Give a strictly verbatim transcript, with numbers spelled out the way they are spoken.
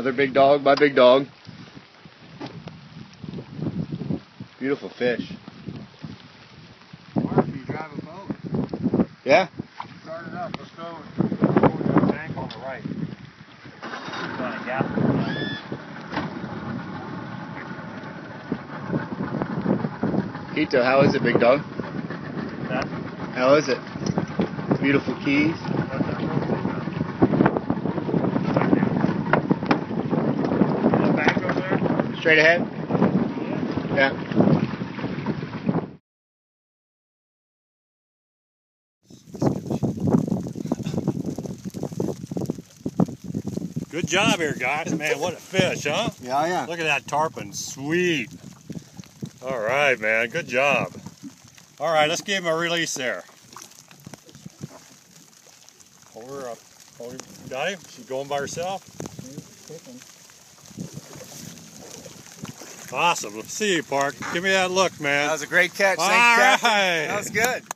Another big dog by big dog. Beautiful fish. Mark, you drive a boat? Yeah? Start it up. Let's go. Go to the bank on the right. Got a gap. Quito, how is it, big dog? That? How is it? Beautiful keys. Back over there? Straight ahead? Yeah. Good job here, guys. Man, what a fish, huh? Yeah, yeah. Look at that tarpon. Sweet. All right, man. Good job. All right, let's give him a release there. Hold her up. Hold her. Got him? She's going by herself? Awesome. Let's see you, Park. Give me that look, man. That was a great catch. All Thanks, right. Captain. That was good.